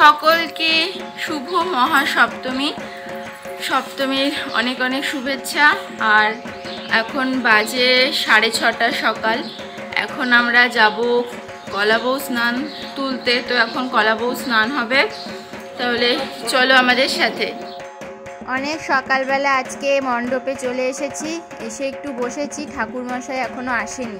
সকলকে শুভ মহাসপ্তমী। সপ্তমীর অনেক অনেক শুভেচ্ছা। আর এখন বাজে 6:30 সকাল। এখন আমরা যাব কলাবউ স্নান তুলতে। তো এখন কলাবউ স্নান হবে, তাহলে চলো আমাদের সাথে। অনেক সকালবেলা আজকে মণ্ডপে চলে এসেছি, এসে একটু বসেছি। ঠাকুরমশাই এখনো আসেনি।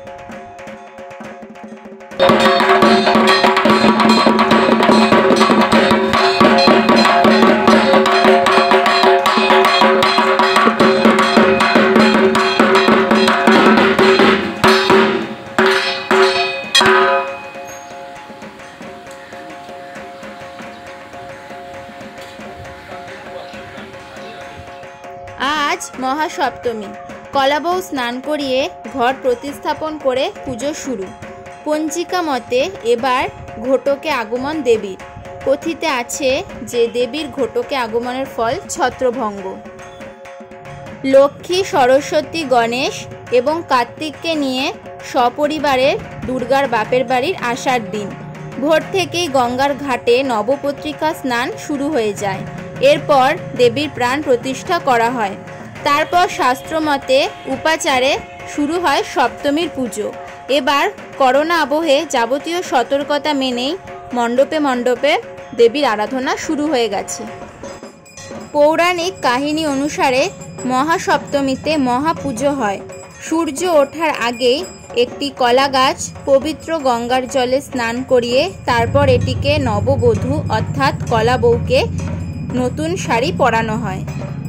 আজ মহাসপ্তমী। কলাবউ স্নান করিয়ে ঘর প্রতিস্থাপন করে পুজো শুরু। পঞ্জিকা মতে এবার ঘটকে আগমন দেবীর। কথিতে আছে যে দেবীর ঘটকে আগমনের ফল ছত্রভঙ্গ। লক্ষ্মী, সরস্বতী, গণেশ এবং কার্তিককে নিয়ে সপরিবারে দুর্গার বাপের বাড়ির আসার দিন ভোর থেকেই গঙ্গার ঘাটে নবপত্রিকা স্নান শুরু হয়ে যায়। এরপর দেবীর প্রাণ প্রতিষ্ঠা করা হয়। তারপর শাস্ত্রমতে উপাচারে শুরু হয় সপ্তমীর পুজো। এবার করোনা আবহে যাবতীয় সতর্কতা মেনেই মণ্ডপে মণ্ডপে দেবীর আরাধনা শুরু হয়ে গেছে। পৌরাণিক কাহিনী অনুসারে মহাসপ্তমীতে মহাপুজো হয়। সূর্য ওঠার আগেই একটি কলা গাছ পবিত্র গঙ্গার জলে স্নান করিয়ে তারপর এটিকে নববধূ অর্থাৎ কলাবউকে নতুন শাড়ি পরানো হয়।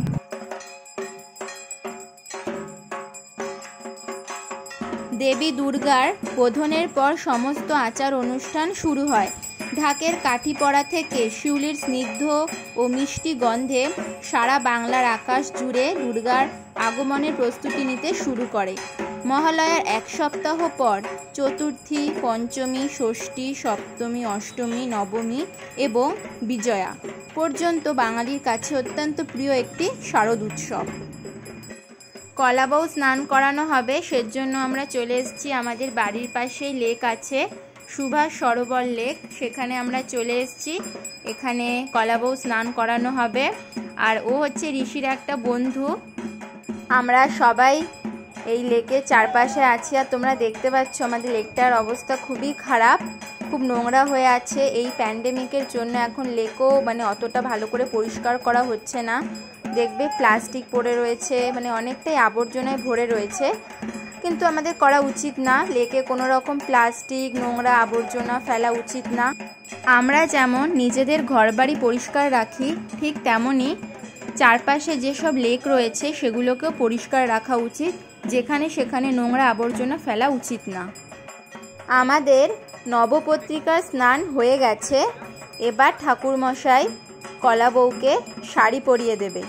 দেবী দুর্গার বোধনের পর সমস্ত আচার অনুষ্ঠান শুরু হয়। ঢাকের কাঠি পড়া থেকে শিউলির স্নিগ্ধ ও মিষ্টি গন্ধে সারা বাংলার আকাশ জুড়ে দুর্গার আগমনের প্রস্তুতি নিতে শুরু করে। মহালয়ার এক সপ্তাহ পর চতুর্থী, পঞ্চমী, ষষ্ঠী, সপ্তমী, অষ্টমী, নবমী এবং বিজয়া পর্যন্ত বাঙালির কাছে অত্যন্ত প্রিয় একটি শারদ উৎসব। কলাবউ স্নান করানো হবে, সেজন্য আমরা চলে এসেছি। আমাদের বাড়ির পাশেই লেক আছে, সুভাষ সরোবর লেক, সেখানে আমরা চলে এসেছি। এখানে কলাবউ স্নান করানো হবে। আর ও হচ্ছে ঋষির একটা বন্ধু। আমরা সবাই এই লেকের চারপাশে আছি। আর তোমরা দেখতে পাচ্ছ আমাদের লেকটার অবস্থা খুবই খারাপ, খুব নোংরা হয়ে আছে। এই প্যান্ডেমিকের জন্য এখন লেকও অতটা ভালো করে পরিষ্কার করা হচ্ছে না। দেখবে প্লাস্টিক পড়ে রয়েছে, অনেকটাই আবর্জনায় ভরে রয়েছে। কিন্তু আমাদের করা উচিত না, লেকে কোনো রকম প্লাস্টিক, নোংরা আবর্জনা ফেলা উচিত না। আমরা যেমন নিজেদের ঘরবাড়ি পরিষ্কার রাখি, ঠিক তেমনই চারপাশে যেসব লেক রয়েছে সেগুলোকেও পরিষ্কার রাখা উচিত। যেখানে সেখানে নোংরা আবর্জনা ফেলা উচিত না। আমাদের নবপত্রিকার স্নান হয়ে গেছে। এবার ঠাকুরমশাই কলাবউকে শাড়ি পরিয়ে দেবে।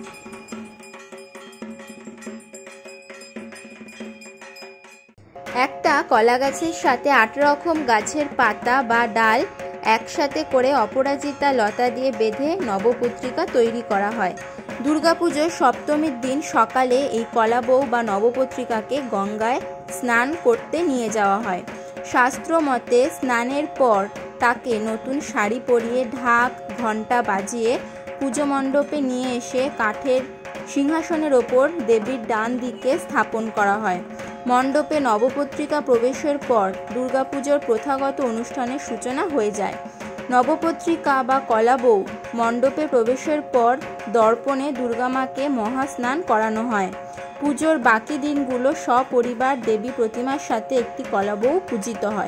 একটা কলা গাছের সাথে 8 রকম গাছের পাতা বা ডাল একসাথে করে অপরাজিতা লতা দিয়ে বেঁধে নবপত্রিকা তৈরি করা হয়। দুর্গাপুজোর সপ্তমীর দিন সকালে এই কলাবউ বা নবপত্রিকাকে গঙ্গায় স্নান করতে নিয়ে যাওয়া হয়। শাস্ত্র মতে স্নানের পর তাকে নতুন শাড়ি পরিয়ে ঢাক, ঘণ্টা বাজিয়ে পুজো মণ্ডপে নিয়ে এসে কাঠের সিংহাসনের ওপর দেবীর ডান দিকে স্থাপন করা হয়। মণ্ডপে নবপত্রিকা প্রবেশের পর দুর্গাপুজোর প্রথাগত অনুষ্ঠানের সূচনা হয়ে যায়। নবপত্রিকা বা কলাবউ মণ্ডপে প্রবেশের পর দর্পণে দুর্গামাকে মহাস্নান করানো হয়। পুজোর বাকি দিনগুলো সপরিবার দেবী প্রতিমার সাথে একটি কলাবউ পূজিত হয়।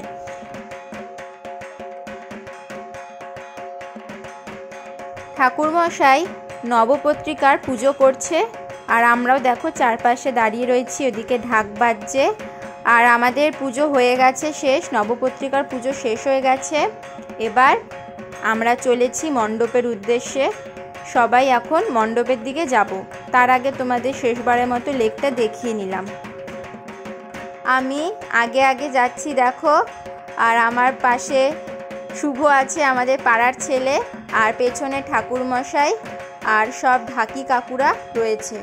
ঠাকুরমশাই নবপত্রিকার পুজো করছে, আর আমরাও দেখো চারপাশে দাঁড়িয়ে রয়েছি। ওদিকে ঢাক বাজছে। আর আমাদের পুজো হয়ে গেছে শেষ, নবপত্রিকার পুজো শেষ হয়ে গেছে। এবার আমরা চলেছি মণ্ডপের উদ্দেশ্যে। সবাই এখন মণ্ডপের দিকে যাব। তার আগে তোমাদের শেষবারের মতো লেকটা দেখিয়ে নিলাম। আমি আগে আগে যাচ্ছি দেখো, আর আমার পাশে শুভ আছে, আমাদের পাড়ার ছেলে, আর পেছনে ঠাকুরমশাই আর সব ঢাকি কাকুরা রয়েছে।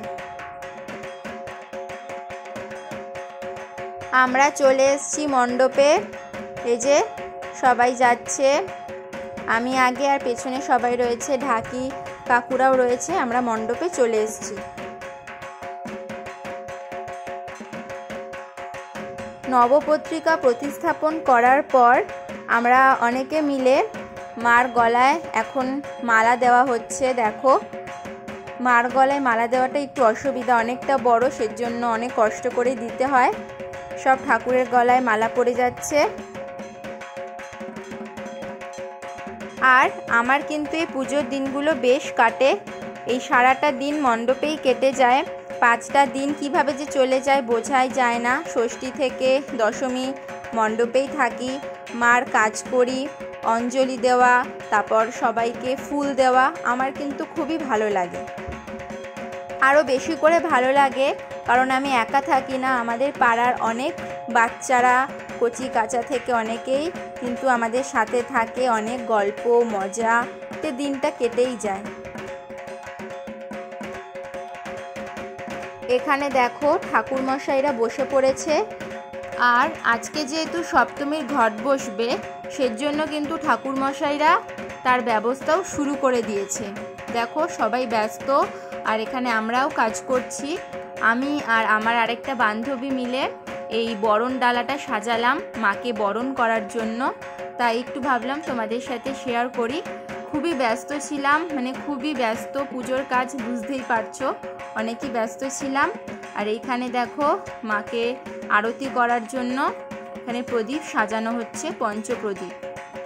আমরা চলে এসেছি মণ্ডপে। এই যে সবাই যাচ্ছে। আমি আগে আর পেছনে সবাই রয়েছে, ঢাকি কাকুরাও রয়েছে। আমরা মণ্ডপে চলে এসেছি। নবপত্রিকা প্রতিস্থাপন করার পর আমরা অনেকে মিলে মার গলায় এখন মালা দেওয়া হচ্ছে। দেখো, মার গলায় মালা দেওয়াটা একটু অসুবিধা, অনেকটা বড়, সেজন্য অনেক কষ্ট করে দিতে হয়। সব ঠাকুরের গলায় মালা পড়ে যাচ্ছে। আর আমার কিন্তু এই পুজোর দিনগুলো বেশ কাটে, এই সারাটা দিন মণ্ডপেই কেটে যায়। 5টা দিন কিভাবে যে চলে যায় বোঝাই যায় না। ষষ্ঠী থেকে দশমী মণ্ডপেই থাকি, মার কাজ করি, অঞ্জলি দেওয়া, তারপর সবাইকে ফুল দেওয়া, আমার কিন্তু খুবই ভালো লাগে। আরও বেশি করে ভালো লাগে কারণ আমি একা থাকি না, আমাদের পাড়ার অনেক বাচ্চারা কচি কাঁচা থেকে অনেকেই কিন্তু আমাদের সাথে থাকে, অনেক গল্প মজাতে দিনটা কেটেই যায়। এখানে দেখো ঠাকুরমশাইরা বসে পড়েছে। আর আজকে যেহেতু সপ্তমীর ঘট বসবে, সেজন্য কিন্তু ঠাকুরমশাইরা তার ব্যবস্থাও শুরু করে দিয়েছে। দেখো সবাই ব্যস্ত, আর এখানে আমরাও কাজ করছি। আমি আর আমার আরেকটা বান্ধবী মিলে এই বরণ ডালাটা সাজালাম মাকে বরণ করার জন্য, তাই একটু ভাবলাম তোমাদের সাথে শেয়ার করি। খুবই ব্যস্ত ছিলাম, মানে খুবই ব্যস্ত, পুজোর কাজ বুঝতেই পারছো, অনেকই ব্যস্ত ছিলাম। আর এইখানে দেখো মাকে আরতি করার জন্য এখানে প্রদীপ সাজানো হচ্ছে, পঞ্চপ্রদীপ।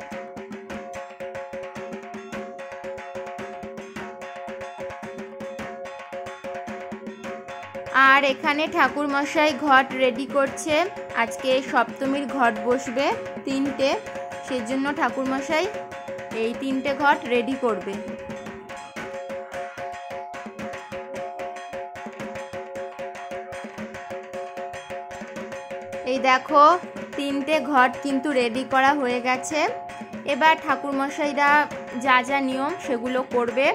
আর এখানে ঠাকুরমশাই ঘট রেডি করছে। আজকে সপ্তমীর ঘট বসবে 3টে, সেজন্য ঠাকুরমশাই এই 3টে ঘট রেডি করবে। এই দেখো 3টে ঘট কিন্তু রেডি করা হয়ে গেছে। এবার ঠাকুরমশাইরা যা যা নিয়ম সেগুলো করবে।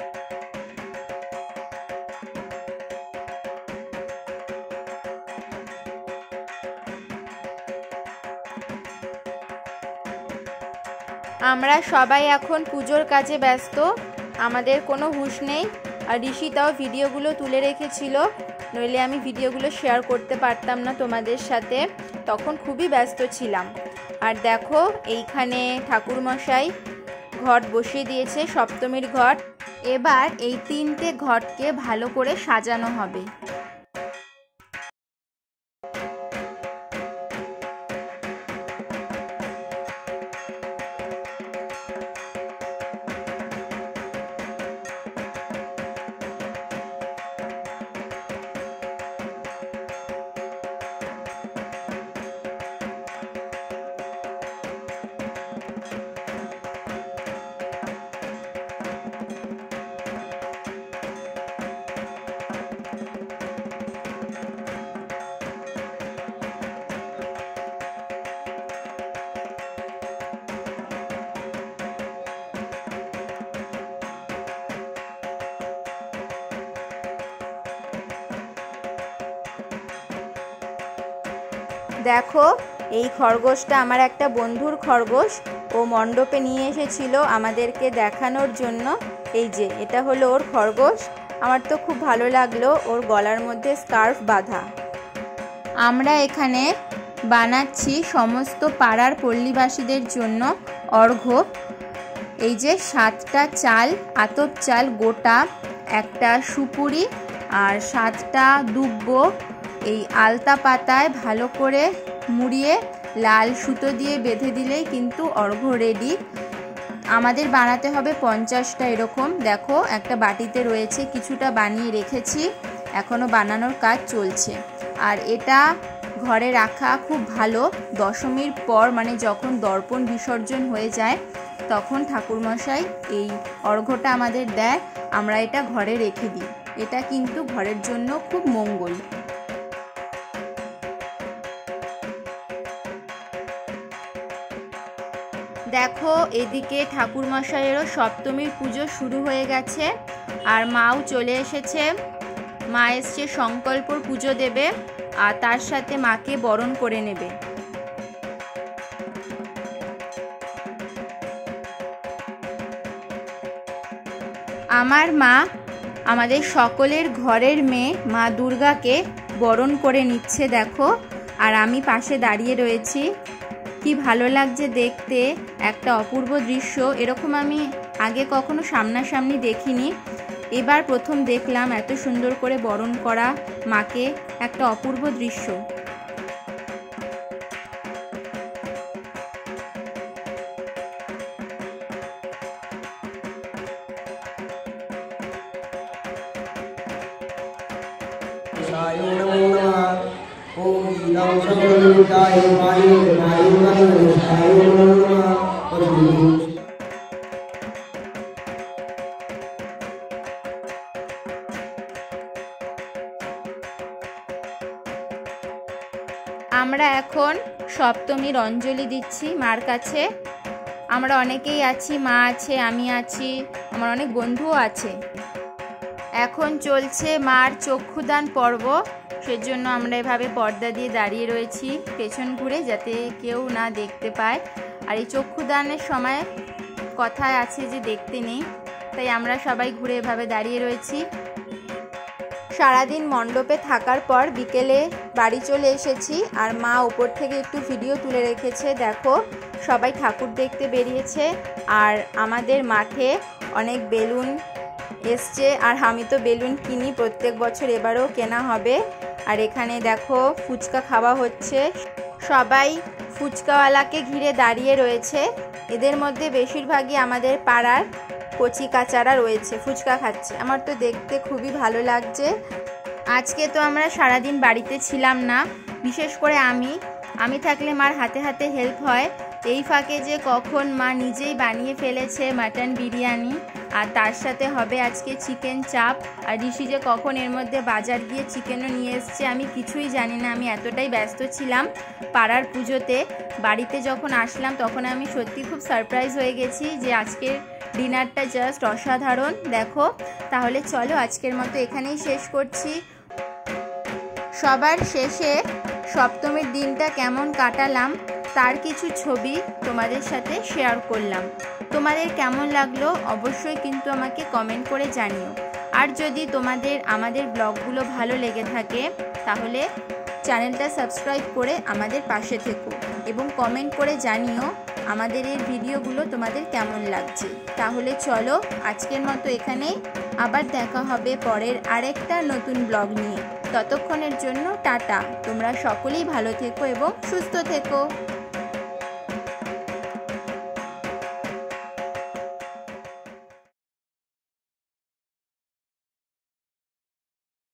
আমরা সবাই এখন পুজোর কাজে ব্যস্ত, আমাদের কোনো হুঁশ নেই। আর ঋষিতাও ভিডিওগুলো তুলে রেখেছিল, নইলে আমি ভিডিওগুলো শেয়ার করতে পারতাম না তোমাদের সাথে, তখন খুবই ব্যস্ত ছিলাম। আর দেখো এইখানে ঠাকুরমশাই ঘট বসিয়ে দিয়েছে, সপ্তমীর ঘট। এবার এই 3টে ঘটকে ভালো করে সাজানো হবে। দেখো এই খরগোশটা আমার একটা বন্ধুর খরগোশ, ও মণ্ডপে নিয়ে এসেছিল আমাদেরকে দেখানোর জন্য। এই যে এটা হলো ওর খরগোশ, আমার তো খুব ভালো লাগলো, ওর গলার মধ্যে স্কার্ফ বাঁধা। আমরা এখানে বানাচ্ছি সমস্ত পাড়ার পল্লীবাসীদের জন্য অর্ঘ্য। এই যে 7টা চাল, আতপ চাল গোটা, একটা সুপুরি আর 7টা দুব্ব এই আলতা পাতায় ভালো করে মুড়িয়ে লাল সুতো দিয়ে বেঁধে দিলেই কিন্তু অর্ঘ্য রেডি। আমাদের বানাতে হবে 50টা এরকম। দেখো একটা বাটিতে রয়েছে, কিছুটা বানিয়ে রেখেছি, এখনও বানানোর কাজ চলছে। আর এটা ঘরে রাখা খুব ভালো, দশমীর পর মানে যখন দর্পণ বিসর্জন হয়ে যায় তখন ঠাকুরমশাই এই অর্ঘ্যটা আমাদের দেয়, আমরা এটা ঘরে রেখে দিই। এটা কিন্তু ঘরের জন্য খুব মঙ্গল। দেখো এদিকে ঠাকুরমশাইয়েরও সপ্তমীর পুজো শুরু হয়ে গেছে, আর মাও চলে এসেছে। মা এসছে সংকল্পর পুজো দেবে, আর তার সাথে মাকে বরণ করে নেবে। আমার মা আমাদের সকলের ঘরের মেয়ে মা দুর্গাকে বরণ করে নিচ্ছে দেখো, আর আমি পাশে দাঁড়িয়ে রয়েছি। কি ভালো লাগছে দেখতে, একটা অপূর্ব দৃশ্য। এরকম আমি আগে কখনো সামনাসামনি দেখিনি, এবার প্রথম দেখলাম এত সুন্দর করে বরণ করা মাকে, একটা অপূর্ব দৃশ্য। আমরা এখন সপ্তমীর অঞ্জলি দিচ্ছি মার কাছে। আমরা অনেকেই আছি, মা আছে, আমি আছি, আমার অনেক বন্ধুও আছে। এখন চলছে মার চক্ষুদান পর্ব, সেজন্য আমরা এভাবে পর্দা দিয়ে দাঁড়িয়ে রয়েছি পেছন ঘুরে, যাতে কেউ না দেখতে পায়। আর এই চক্ষুদানের সময় কথায় আছে যে দেখতে নেই, তাই আমরা সবাই ঘুরে এভাবে দাঁড়িয়ে রয়েছি। সারাদিন মণ্ডপে থাকার পর বিকেলে বাড়ি চলে এসেছি, আর মা উপর থেকে একটু ভিডিও তুলে রেখেছে। দেখো সবাই ঠাকুর দেখতে বেরিয়েছে, আর আমাদের মাঠে অনেক বেলুন এসছে, আর আমি তো বেলুন কিনি প্রত্যেক বছর, এবারও কেনা হবে। আর এখানে দেখো ফুচকা খাওয়া হচ্ছে, সবাই ফুচকাওয়ালাকে ঘিরে দাঁড়িয়ে রয়েছে। এদের মধ্যে বেশিরভাগই আমাদের পাড়ার কচি কাচারা রয়েছে, ফুচকা খাচ্ছে। আমার তো দেখতে খুবই ভালো লাগছে। আজকে তো আমরা সারাদিন বাড়িতে ছিলাম না, বিশেষ করে আমি থাকলে মার হাতে হাতে হেল্প হয়। এই ফাঁকে যে কখন মা নিজেই বানিয়ে ফেলেছে মাটন বিরিয়ানি, আর তার সাথে হবে আজকে চিকেন চাপ। আর ঋষি যে কখন এর মধ্যে বাজার গিয়ে চিকেনও নিয়ে এসছে আমি কিছুই জানি না, আমি এতটাই ব্যস্ত ছিলাম পাড়ার পুজোতে। বাড়িতে যখন আসলাম তখন আমি সত্যি খুব সারপ্রাইজ হয়ে গেছি যে আজকের ডিনারটা জাস্ট অসাধারণ। দেখো তাহলে চলো আজকের মতো এখানেই শেষ করছি। সবার শেষে সপ্তমীর দিনটা কেমন কাটালাম তার কিছু ছবি তোমাদের সাথে শেয়ার করলাম। তোমাদের কেমন লাগলো অবশ্যই কিন্তু আমাকে কমেন্ট করে জানিও। আর যদি তোমাদের আমাদের ব্লগগুলো ভালো লেগে থাকে তাহলে চ্যানেলটা সাবস্ক্রাইব করে আমাদের পাশে থেকো, এবং কমেন্ট করে জানিও আমাদের এই ভিডিওগুলো তোমাদের কেমন লাগছে। তাহলে চলো আজকের মতো এখানেই, আবার দেখা হবে পরের আরেকটা নতুন ব্লগ নিয়ে। ততক্ষণের জন্য টাটা, তোমরা সকলেই ভালো থেকো এবং সুস্থ থেকো।